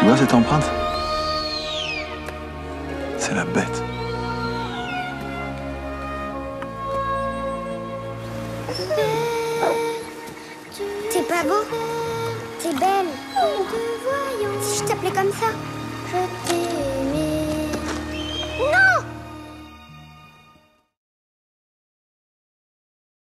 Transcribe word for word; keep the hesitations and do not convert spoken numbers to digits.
vois cette empreinte? C'est la bête. T'es pas beau? T'es belle. Si je t'appelais comme ça?